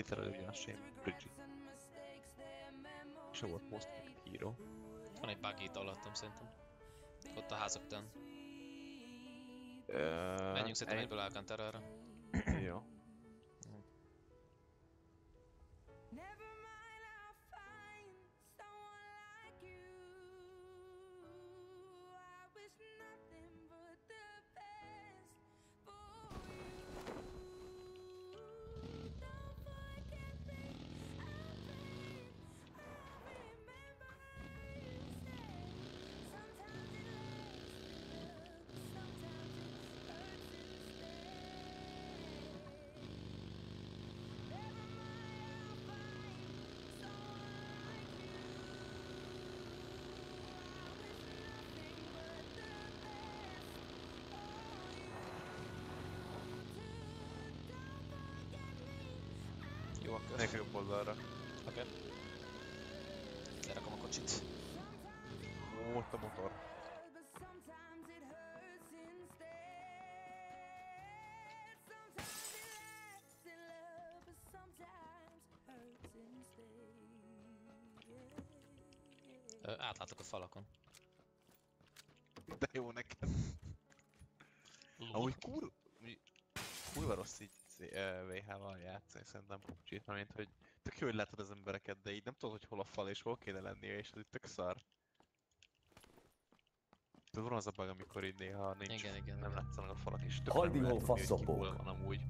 Literally ugyanaz sem, Bridget. És volt most híró. Van egy bug itt alattam szerintem. Ott a házak után. Menjünk szerintem egyből Alcantara-ra. Jó. Jó, akkor. Nekünk jobb oldalra. Oké. Lerakom a kocsit. Ó, ott a motor. Átlátok a falakon. De jó neked. Amúgy kurva rossz így VH-val játszani szerintem PUBG-t, mint hogy tök jó, hogy látod az embereket, de így nem tudod, hogy hol a fal és hol kéne lennie, és az itt tök szar. Tudod, van az a bug, amikor így néha nincs, Igen. nem látszanak a falak, és tök Hajdi, nem lehet hol tudni, hogy ki faszopok? hol van amúgy.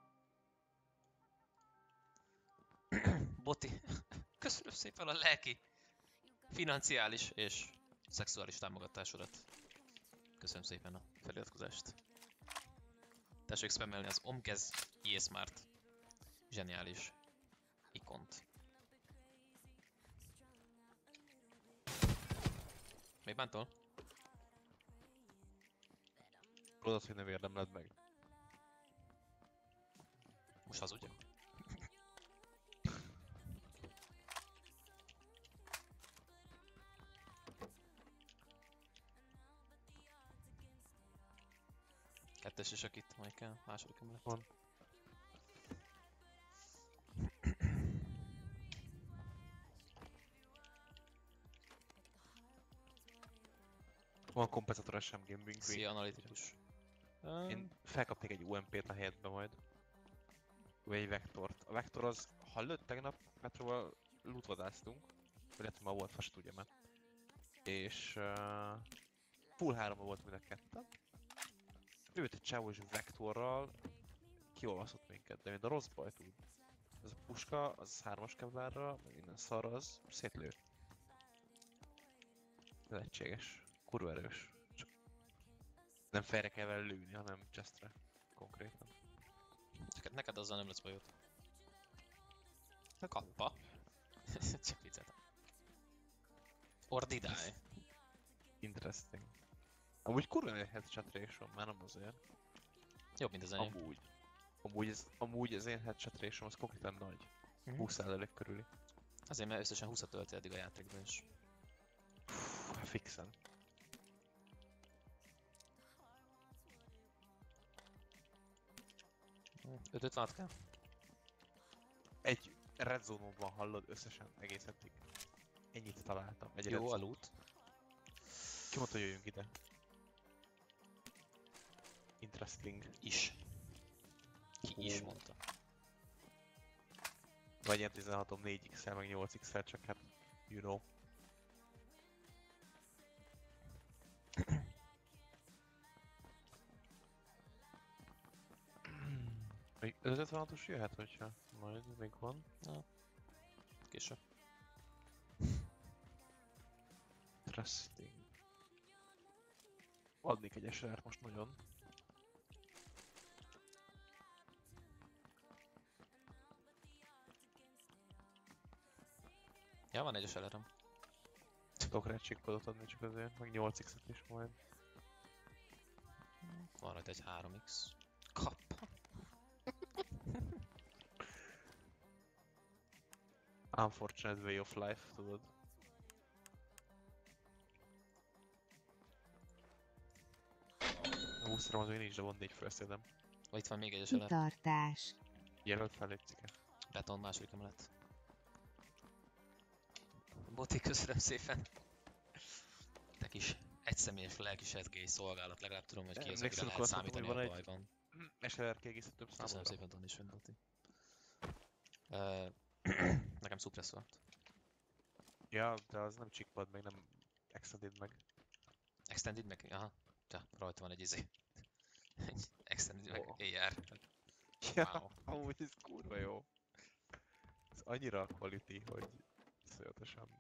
Boti, köszönöm szépen a lelki, financiális és szexuális támogatásodat. Köszönöm szépen a feliratkozást. Tessék spammelni az Omkez eSmart zseniális ikont. Még bántol? Tudod, hogy nem érdemled meg. Most hazudjak? Kettes is itt, majd kell, második emelet. Van. Van kompenzátor SM Gaming. Szia, analitikus. Én felkapnék egy UMP-t a helyetbe majd. Vagy egy vektort. A vektor az, ha lőtt tegnap, Petroval lootvadáztunk. Illetve ma volt fast, ugye már. És full 3-ban volt mind a ketten. Lőtt egy csávó és vektorral kiolvaszott minket, de mind a rossz baj tud. Ez a puska, az 3-as kevlárra, meg minden szar az szétlő. Lehetséges. Kurva erős. Csak nem fejre kell vele lőni, hanem chestre. Konkrétan. Csak neked azzal nem lesz bajod. Kappa. Csak vicceltem. Ordidálj. Interesting. Amúgy kurva egy headshot ratio, már nem azért. Jobb, mint az enyém. Amúgy az én headshot ratio az konkrétan nagy. 20% körüli. Azért, mert összesen 20-at tölti eddig a játékban is. Fixen. Öt 56 kell? Egy red zone-ban hallod összesen egész eddig. Ennyit találtam. Egy Jó red a zone. loot. Ki mondta, hogy jöjjünk ide? Interesting. Is. Ki is mondta. Vagy ilyen 16-om 4x-el, meg 8x-el, csak hát, you know. Még 56-os jöhet, hogyha majd még van. Na. Később. Interesting. Adnék egy SR-t most nagyon. Ja, van egy SLR-em. Tudok redshipkodot adni csak azért, meg 8x-et is majd. Van rajta egy 3x. Kappa. Unfortunate way of life, tudod. A 20-ra az én nincs, de van 4 first aid-em. Vagy itt van még egy SLR. Kitartás. Jelölt fel egy cike. Beton második emelet. Boti, köszönöm szépen. Te kis egyszemélyes lelkisedgély szolgálat, legalább tudom, hogy ki az, akire Emlékszel, lehet akkor azt mondtam, számítani, hogy ha van baj egy van. SLR kiegészítőbb Köszönöm számomra? szépen, donation, Boti. Nekem suppressor. Ja, de az nem csikpad meg, nem extended meg. Extended meg? Aha. Ja, rajta van egy izé. Egy extended meg Ó. AR. Ja, Wow. amúgy ez kurva jó. Ez annyira quality, hogy iszonyatosan.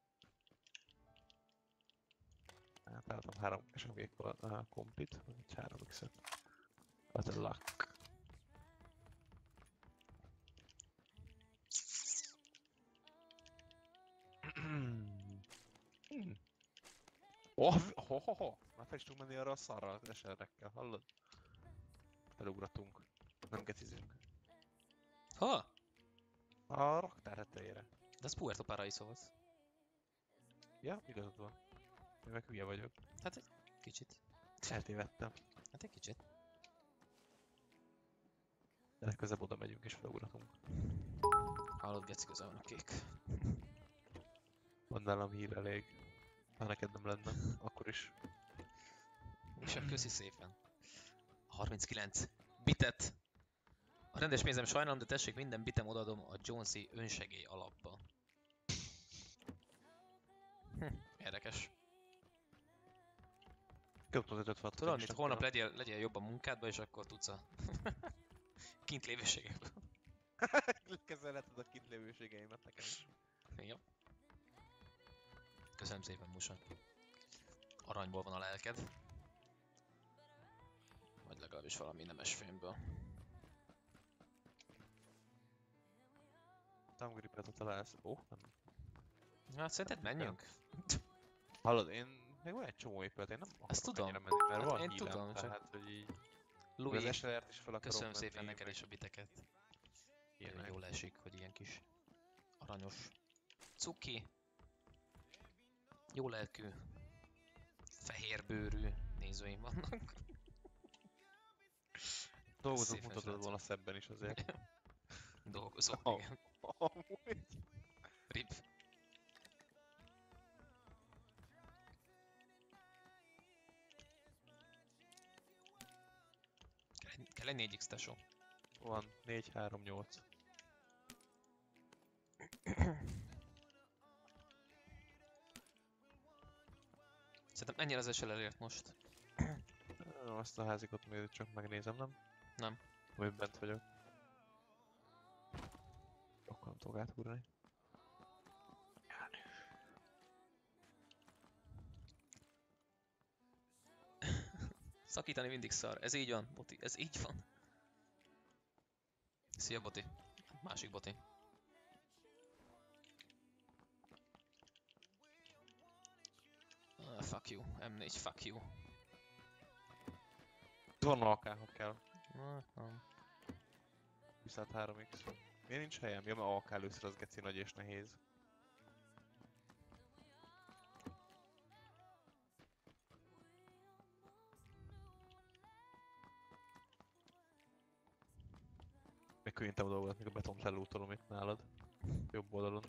Hát álltam 3 SMG komplit, vagy egy 3 x-et. Az a luck. Oh. Már fel is tudunk menni arra a szarra az SR-ekkel, hallod? Felugratunk. Nem gecizünk. Ha? A raktár tetejére. De ez Puerto Paraíso volt. Ja, igazad van. Én meg hülye vagyok. Hát egy kicsit. Eltévedtem. Hát egy kicsit. De legközelebb oda megyünk és felugratunk. Hallod, geci közel van a kék. Van nálam hír elég. Ha neked nem lenne, akkor is. És köszi szépen. 39 bitet. A rendes pénzem sajnálom, de tessék, minden bitem odaadom a Jonesy önsegély alapba. Érdekes. Köptem az 5 Tudod, mit holnap legyél jobb a munkádba, és akkor tudsz a kint lévőségekből. Kezelheted a kint lévőségeimet nekem is. Jó. Köszönöm szépen, Musa. Aranyból van a lelked. Vagy legalábbis valami nemes fémből. Thumbgripet találsz. Ó, nem. Hát szerinted menjünk? Hallod, én még van egy csomó épület, én nem Ezt akarok tudom. annyira menni, mert Hát van én hílem, tudom, csak- tehát hogy így... Louis, Az SLR-t is fel akarom köszönöm menni, szépen neked meg is a biteket. ilyenek. Jól esik, hogy ilyen kis aranyos cuki, jó lelkű, fehérbőrű nézőim vannak. Dolgozok, Szépen, mutatod srácok. volna szebben is azért. Dolgozok, Oh. igen. Amúgy. Rip. Kell egy 4x tesó. Van 4-3-8. Szerintem ennyire az SLR-ért most. Azt a házikot még csak megnézem, nem? Nem. Vagy bent vagyok. Akkor nem tudok átugrani. Szakítani mindig szar. Ez így van, Boti. Ez így van. Szia, Boti. Másik Boti. Fuck you. M4, fuck you. Van AK, ha kell. Nem. Viszont 3x. Miért nincs helyem? Ja, mert AK először az geci nagy és nehéz. Még könnyítem a dolgot, még a betont lelútolom itt nálad. Jobb oldalon.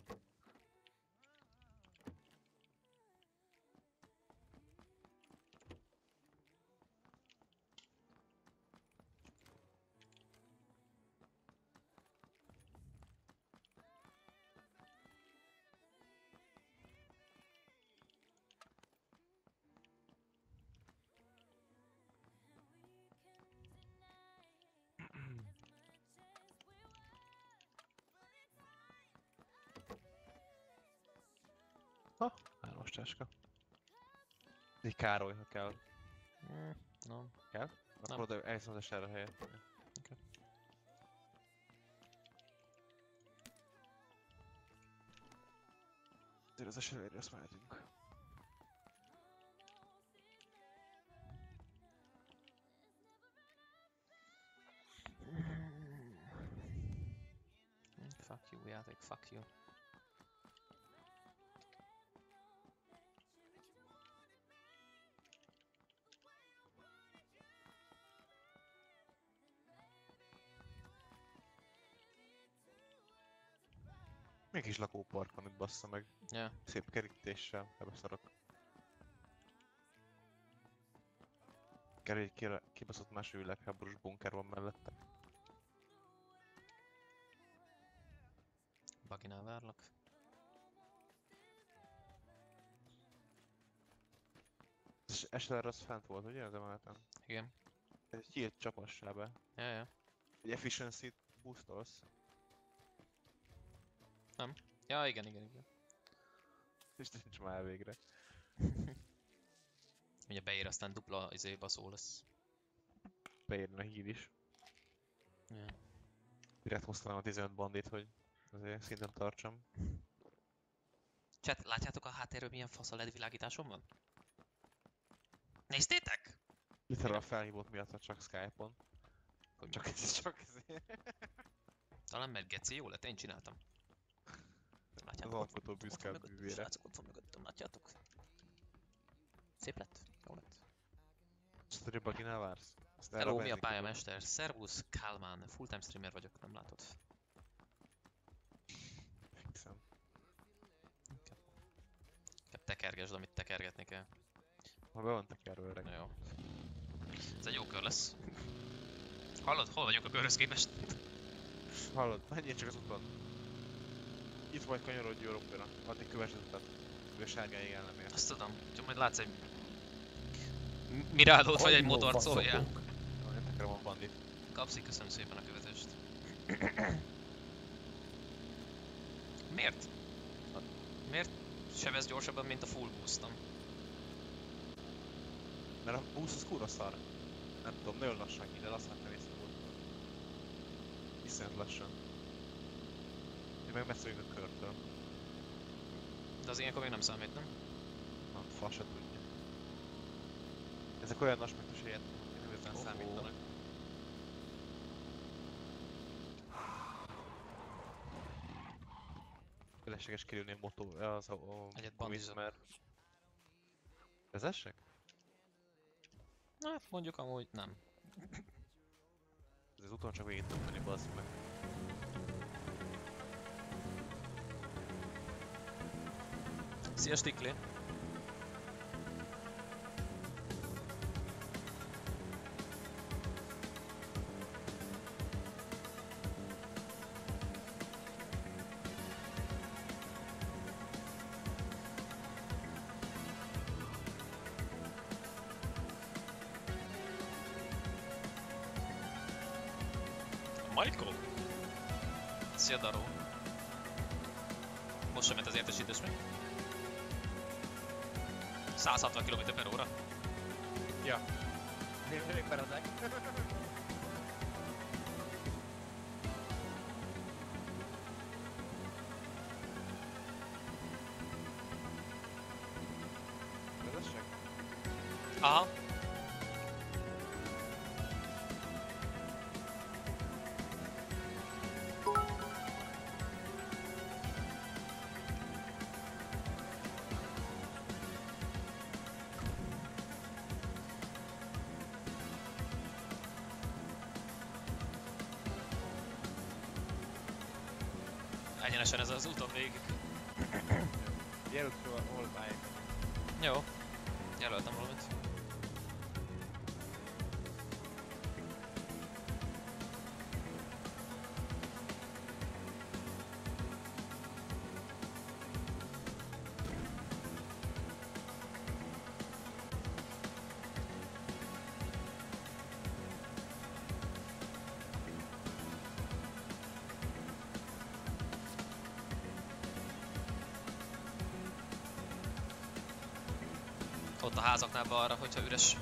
Ha, 3-as táska. Egy Károly, ha kell. Nem. Kell? Nem. Akkor oda elhiszem az SR-re helyett. Okay. Azért az SR-re azt mehetünk. Fuck you, játék, fuck you. Még kis lakópark van itt, bassza meg. Ja. Szép kerítéssel, ebeszarok. Kibaszott második világháborús bunker van mellette. Baginál várlak. És SLR az fent volt, ugye, az emeleten? Igen. Egy nyílt csapassá be. Ja. Egy efficiency-t boostolsz. Ja, igen. És nincs már végre. Ugye beír, aztán dupla baszó lesz. Beérne a hír is. Ja. Direkt hoztam a 15 bandit, hogy azért szinten tartsam. Chat, látjátok a háttérről milyen fasz a LED világításom van? Néztétek? Literal felhívott miatt csak Skype-on. Hogy Csak ez. Talán mert geci jó lett, én csináltam. Látjátok, Az ott alkotó van büszke a mögöttem, bűvére. srácok, ott van mögöttem, látjátok? Szép lett? Jó lett. Story Buginál vársz? Azt Hello, mi a elrabenzik, pályamester? Servus, Kálmán, fulltime streamer vagyok, nem látod? Fixem. Inkább tekergesd, amit tekergetni kell. Ha be van tekerve öreg. Na jó. Ez egy jó kör lesz. Hallod, hol vagyok a körhöz képest? Hallod, menjél csak az úton. Itt vagy, kanyarodj jobbra. Addig kövesd az utat. Ő sárgáig ellemér. Azt tudom, csak majd látsz egy... Mirádót vagy egy motort szóljál. Én tekerem a bandit. Kapszi, köszönöm szépen a követést. Miért? Miért sebez gyorsabban, mint a full boostom? Mert a boost az kurva szar. Nem tudom, nagyon lassan ide, lassan nem észre volt. Iszonyat lassan. Én meg messze vagyunk a körtől. De az ilyenkor még nem számít, nem? Na, fa se tudja. Ezek olyan aspektus helyet, hogy nem igazán számítanak. Felesleges kerülni a motó, az a Egyet bandizom. mert... Vezessek? Hát mondjuk amúgy nem. Ez az úton csak végig tudok menni, bazd meg. Szia Stikli! Michael! Szia Daró! Most sem ment az értesítés meg. 160 km/h. Ja. Még beredek. Vezessek? Aha. Egyenesen ez az úton végig. Jelölt fel, hol bájik. Jó. Jelöltem valamit. Ott a házaknál balra, hogyha üres.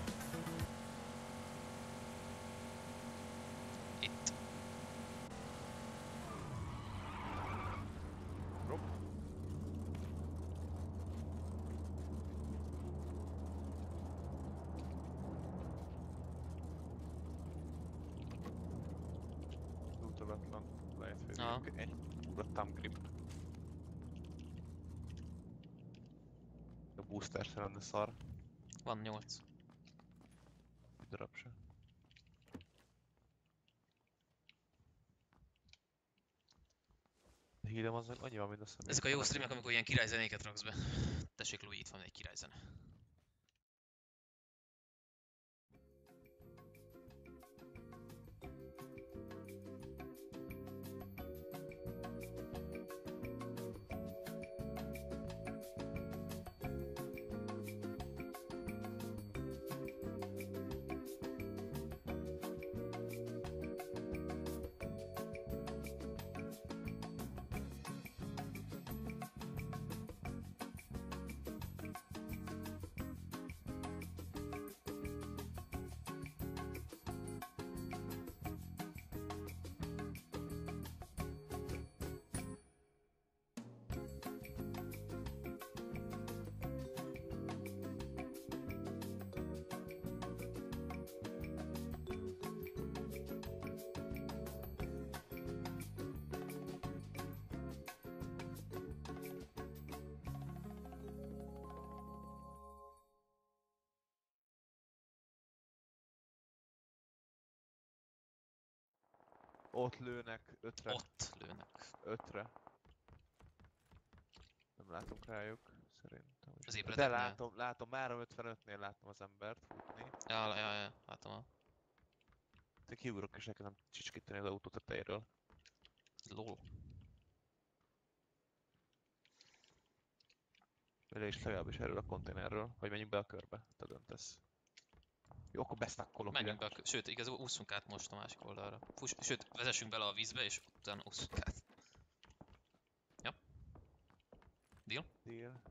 Itt. Rob. Útogatlan. Lehet Aha. főzünk egy ura thumb grip. A booster se lenne szar. Van 8. Egy darab se. hírem az meg annyi van, mint a személy. Ezek a jó streamek, amikor ilyen királyzenéket raksz be. Tessék, Louis, itt van egy királyzene. Ott lőnek 5-re. Ott lőnek. 5-re. Nem látok rájuk, szerintem. Az De épületeknél? látom, már a 55-nél láttam az embert futni. Ja, látom a... Te kiugrok és elkezdem csicskíteni az autó tetejéről. Lol. Le is legalábbis erről a konténerről, vagy menjünk be a körbe, te döntesz. Jó, akkor besztakkolok ide. Menjünk be, sőt, igazából ússzunk át most a másik oldalra. Sőt, vezessünk bele a vízbe, és utána ússzunk át. Ja? Deal? Deal.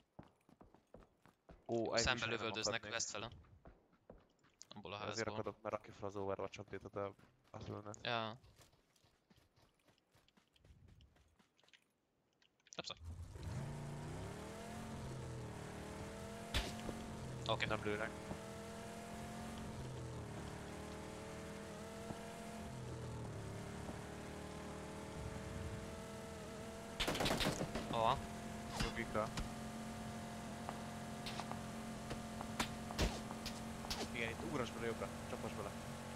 Ó, egy Szembe is lövöldöznek Westfalen. Abból a Azért házból. akadok, mert aki fel az Overwatch update-ot az lőnek. Ja. Tapszak. Oké. Nem lőnek. Hova? Logika. Igen, itt ugrass bele jobbra, csapass bele.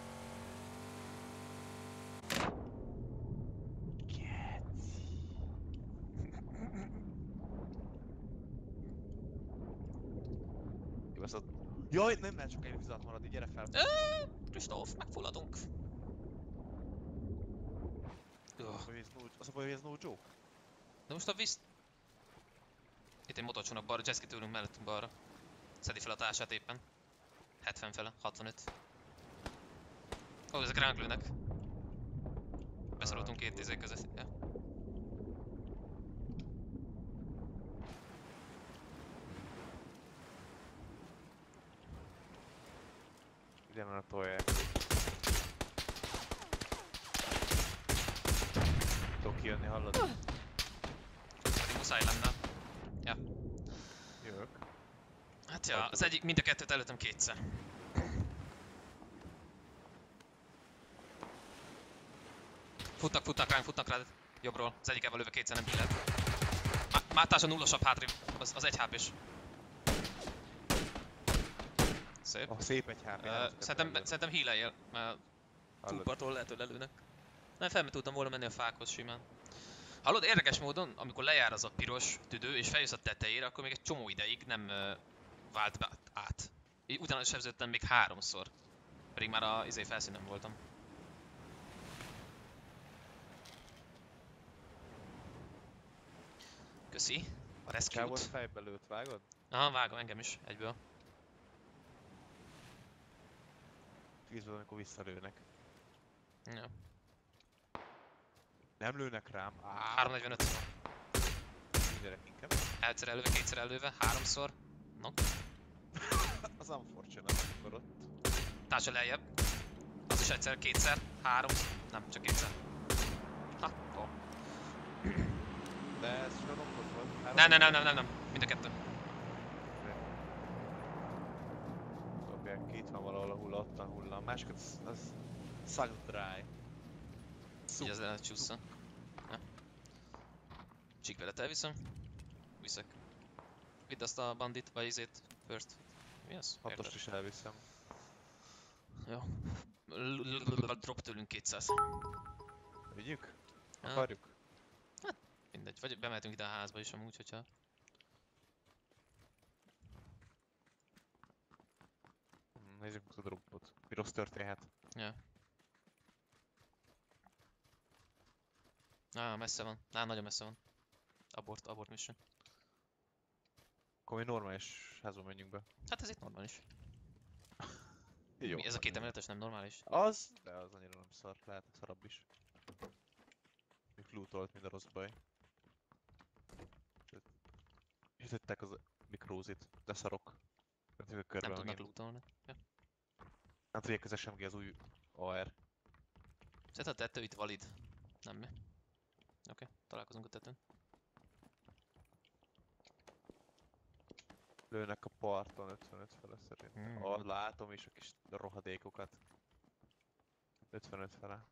Geci. Kibaszott. Jaj, nem lehet sokáig víz alatt maradni, gyere fel. Kristóf, megfulladunk. Az a baj, hogy ez no joke. De most a víz... Itt egy motorcsónak balra, jetski tőlünk mellettünk balra. Szedi fel a társát éppen. 70 fele, 65. Ó, ezek ránk lőnek. Beszoroltunk két izé között. Ja. Ide már a tolják. Tudok kijönni, hallod? Pedig muszáj lenne. Ja. Jövök. Hát ja, az egyik, mind a kettőt előttem kétszer. Futnak rád. Jobbról. Az egyik elvel lőve kétszer nem billet. Már társa nullosabb hátrébb. Az egy HP-s. Szép. Szép egy HP. Szerintem healeljél, mert túlpartról lehet, hogy lelőnek. Nem, fel tudtam volna menni a fákhoz simán. Hallod, érdekes módon, amikor lejár az a piros tüdő és feljössz a tetejére, akkor még egy csomó ideig nem vált be át. Így utána sebződtem még 3-szor. Pedig már a felszínen voltam. Köszi. A rescue-t. Csávot fejbe lőtt, vágod? Aha, vágom engem is, egyből. Tízben, amikor visszalőnek. Ja. Nem lőnek rám. 345. Mindenek inkább. Egyszer előve, kétszer előve, 3-szor. No. Az unfortunate, amikor ott. Társa lejjebb. Az is egyszer, kétszer, 3. Nem, csak kétszer. Ha, ó. De ez csak a rompot volt. Nem. Mind a kettő. Dobják ki, itt van valahol a hulla, ott a hulla. A másik az suck dry. Így az lehet csúszza. Ja. Csíkvelet elviszem. Viszek. Vidd azt a bandit, vagy izét, first. Mi az? Hatost is elviszem. Jó. Drop tőlünk 200. Vigyük? Ja. Akarjuk? mindegy. Vagy bemehetünk ide a házba is amúgy, hogyha... Nézzük meg a dropot. Mi rossz történhet? Ja. Messze van. Nagyon messze van. Abort mission. Akkor mi normális házba menjünk be. Hát ez itt normális. Jó. Mi, ez a két emeletes nem normális? Az, de az annyira nem szar. Lehet szarabb is. Még lootolt, mind a rossz baj. Ütöttek az mikrózit, de szarok. Nem Nem tudnak lootolni. Ja. Nem tudják az SMG az új AR. Szerintem a tető itt valid. Nem mi? Oké, találkozunk a tetőn. Lőnek a parton 55 fele szerintem. Látom is a kis rohadékokat. 55 fele.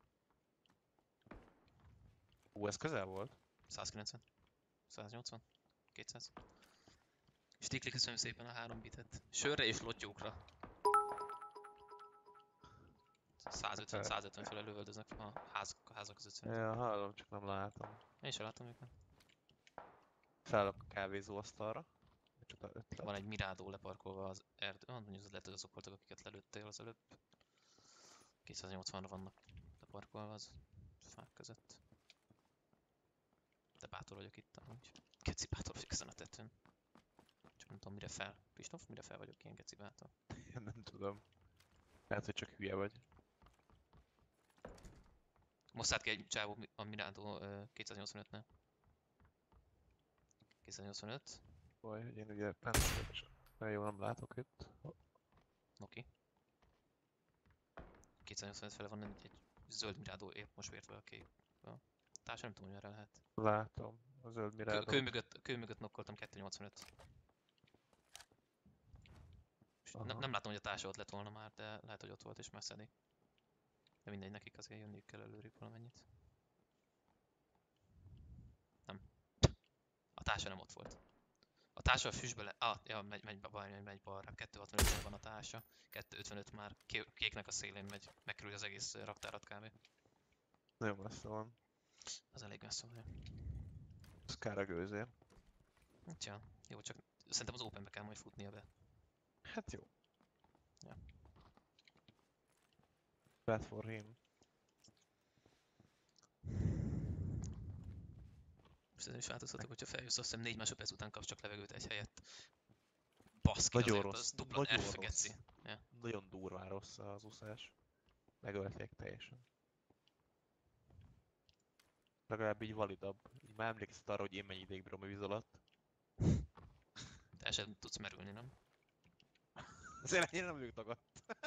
Ez közel volt? 190. 180. 200. Stikli, köszönöm szépen a 3 bitet. Sörre és lottyókra. 150 fele lövöldöznek a házak között szerintem. Ja, hallom, csak nem látom. Én sem látom őket. Felállok a kávézóasztalra. Van egy Mirádó leparkolva az erdő. Mondjuk lehet, hogy azok voltak, akiket lelőttél az előbb. 280-ra vannak leparkolva az fák között. De bátor vagyok itt amúgy. Geci bátor vagyok ezen a tetőn. Csak nem tudom mire fel. Kristóf, mire fel vagyok ilyen geci bátor? Én nem tudom. Lehet, hogy csak hülye vagy. Most szállt ki egy csávó a Mirádó 285-nél. 285. Baj, hogy én ugye pentős. Nagyon jól nem látok itt. Oké. 285 fele van egy zöld Mirádó épp most vért a kék. Társa nem tudom, hogy merre lehet. Látom. A zöld Mirádó. Kő mögött nokkoltam 285. Nem látom, hogy a társa ott lett volna már, de lehet, hogy ott volt és messzedi. De mindegy, nekik azért jönniük kell előrébb valamennyit. Nem. A társa nem ott volt. A társa a füstbe le... megy balra. 265-nél van a társa. 255 már kéknek a szélén megy. Megkerül az egész raktárat kb. Nagyon messze van. Az elég messze van. Ez kár a gőzér. Ja, jó, csak szerintem az Openbe kell majd futnia be. Hát jó. Ja. Bad for him. Most ezen is változtatok, hogyha feljössz, azt hiszem 4 másodperc után kapsz csak levegőt egy helyett. Baszki, nagyon azért rossz. az dupla Nagyon F, rossz. geci. Ja. Nagyon durván rossz az úszás. Megölték teljesen. Legalább így validabb. Így már emlékeztet arra, hogy én mennyi ideig bírom a víz alatt. Te sem tudsz merülni, nem? Azért ennyire nem vagyok tagad.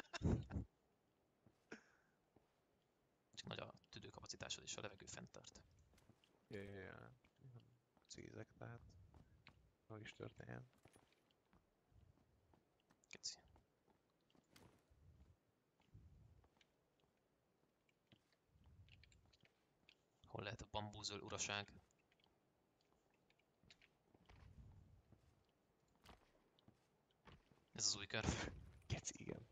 Csak nagy a tüdőkapacitásod és a levegő fenntart. Ja. Cízek, tehát. Meg is történjen. Keci. Hol lehet a bambúzöl uraság? Ez az új kör. Geci, igen.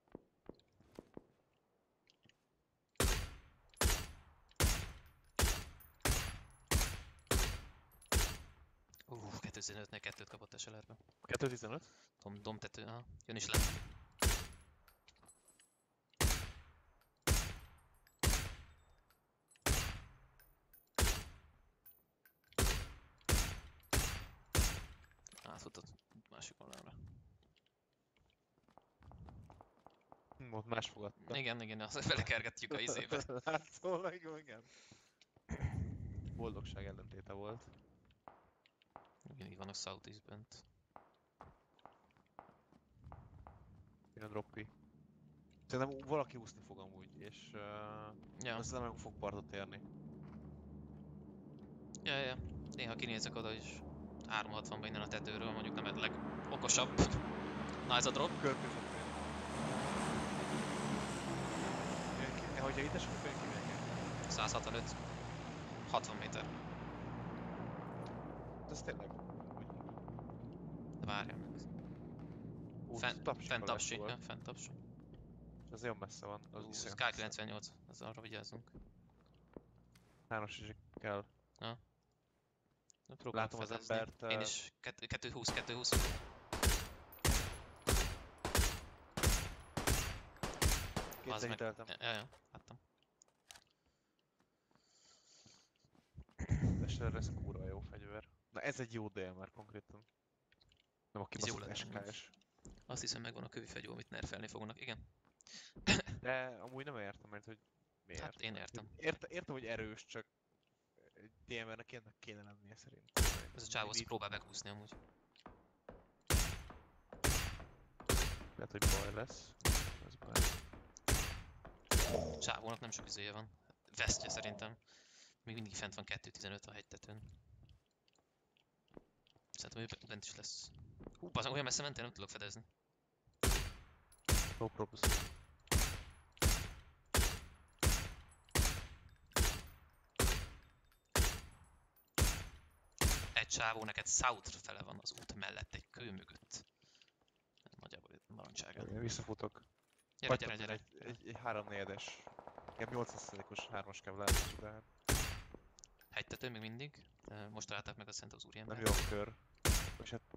Uh, 215-nél 2-t kapott SLR-be. 215? Domtető, aha. Jön is le. Átfutott másik oldalra. Ott más fogadta. Igen, azt belekergettük a izébe. Látszólag, igen. Boldogság ellentéte volt. Mindig vannak Southeast bent. Jön a droppi. Szerintem valaki úszni fog amúgy, és Ja. azt nem fog partot érni. Ja. Néha kinézek oda is 360-ban innen a tetőről, mondjuk nem a legokosabb. Na ez a drop. Körközött. Hogyha itt esünk, akkor kimegyek. 165. 60 méter. Ez tényleg. De várjál meg. Fent tapsi, ja, fent tapsi. Ez nagyon messze van. Az Ez K98, ez arra vigyázzunk. Háros is kell. Ja. Próbálok Látom az fedezni. embert. Én is 220, 220. Kétszer hiteltem. Ja, láttam. Testre ez kurva jó fegyver. Na ez egy jó dél már konkrétan. Nem a Ez jó kibaszott lenne amúgy. SKS. Azt hiszem megvan a kövi fegyó, amit nerfelni fognak. Igen. De amúgy nem értem, mert hogy miért. Hát én értem. Értem, hogy erős, csak egy DMR-nek ennek kéne lennie szerint. Ez a csávó azt próbál megúszni amúgy. Lehet, hogy baj lesz. Ez baj. Csávónak nem sok izéje van. Vesztje szerintem. Még mindig fent van 2.15 a hegytetőn. Szerintem ő bent is lesz. Hú, bazán, olyan messze mentél, nem tudok fedezni. No probs. Egy csávó neked south fele van az út mellett, egy kő mögött. Nagyjából baromságán. Én visszafutok. Gyere. Egy 3-4-es. Inkább 80%-os 3-as kell látni, de hát Hegytető még mindig. De most találták meg a szent az úriember. nem jó a kör. És hát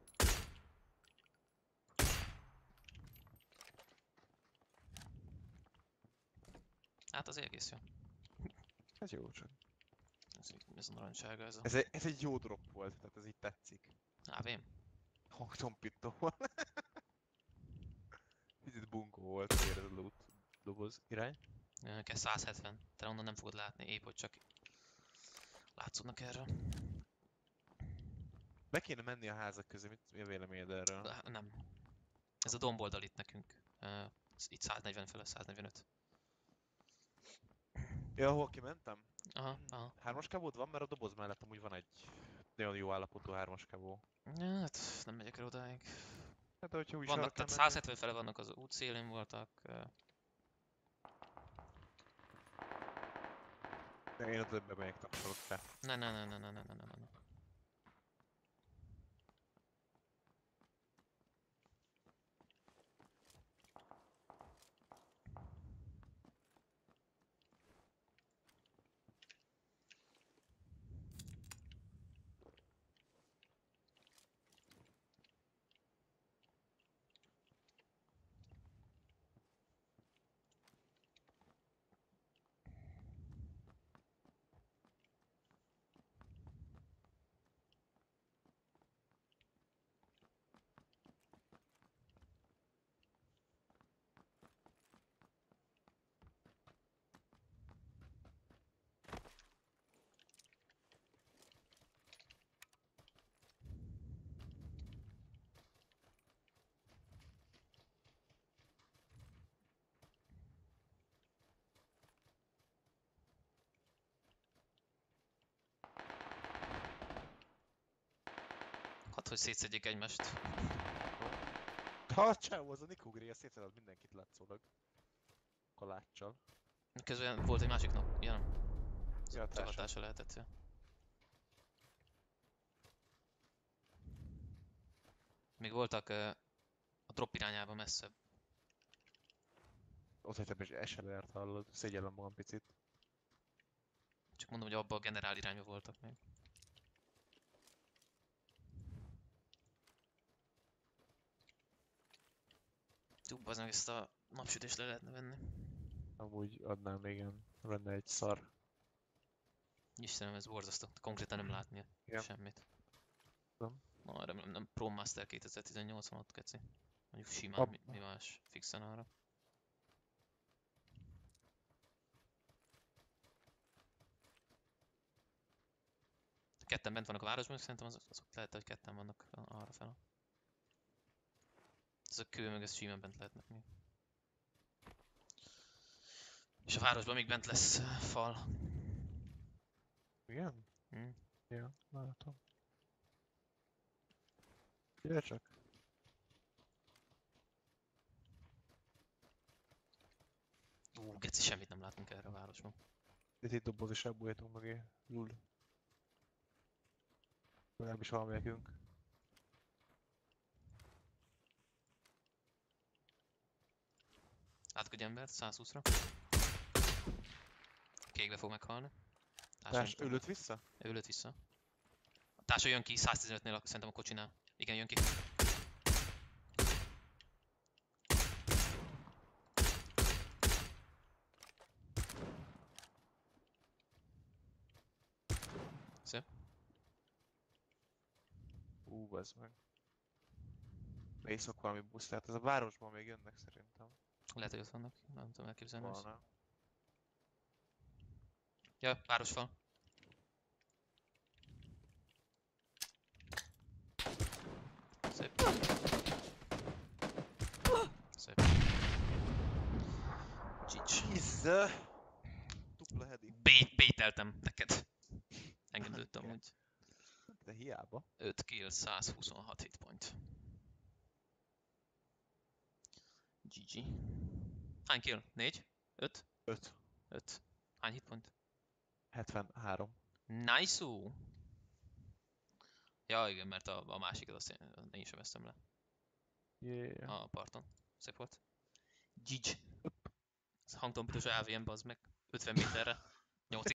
Hát az egész jó. ez jó csak. Ez a narancsága, ez a... Ez egy jó drop volt, tehát ez így tetszik. Vém. Hangtompító volt. Picit bunkó volt, azért ez a loot doboz irány. Kell 170. Te onnan nem fogod látni, épp hogy csak látszódnak erről. Be kéne menni a házak közé, mi a véleményed erről? Nem. Ez a domboldal itt nekünk. Itt 140 fele, 145. Ja, ahol kimentem? Aha. 3-as kábód van, mert a doboz mellett amúgy van egy nagyon jó állapotú 3-as kábó. Hát, nem megyek el odáig. Hát, hogyha úgy Vannak, tehát 170 fele vannak az út szélén voltak. De én ott bemegyek tapsolok be. Ne. Hadd, hogy szétszedjék egymást. Ha a csávó az a Nikugri, szétszedett mindenkit látszólag. Kaláccsal. Közben volt egy másik nap, ja nem. Ja, Csavatása lehetett, ja. Még voltak a drop irányába messzebb. Ott hagytam, és SLR-t hallod. Szégyellem magam picit. Csak mondom, hogy abban a generál irányba voltak még. Az meg ezt a napsütést le lehetne venni. Amúgy adnám még ilyen, lenne egy szar. Istenem, ez borzasztó. Konkrétan nem látni semmit. Nem. Na, remélem nem Pro Master 2018 van ott, keci. Mondjuk simán, mi más fixen arra. Ketten bent vannak a városban, szerintem azok lehet, hogy ketten vannak arra fel. Ez a kő meg ez simán bent lehetnek még. És a városban még bent lesz fal. Igen? Hm. Ja, látom. Gyere csak. Geci, semmit nem látunk erre a városban. Itt doboz is elbújhatunk mögé. Lul. Legalábbis valamelyekünk. Átkod embert 120-ra. Kékbe fog meghalni. Társ, ő lőtt vissza? Ő lőtt vissza. Társa jön ki 115-nél szerintem a kocsinál. Igen, jön ki. Szép. Ez meg. Észak valami busz, tehát ez a városban még jönnek szerintem. Lehet, hogy ott vannak. Nem tudom elképzelni. Ezt. Volna. Ja, városfal. Szép. Szép. Csics. Dupla heady. Bételtem neked. Engem lőtt amúgy. De hiába. 5 kill, 126 hitpoint. GG. Hány kill? 4? 5? 5. 5. Hány hitpoint? 73. Nice-ú! Ja igen, mert a másikat azt én sem vesztem le. Yeah. A parton. Szép volt. GG. Ez hangtompítos AVM, bazd meg. 50 méterre. 8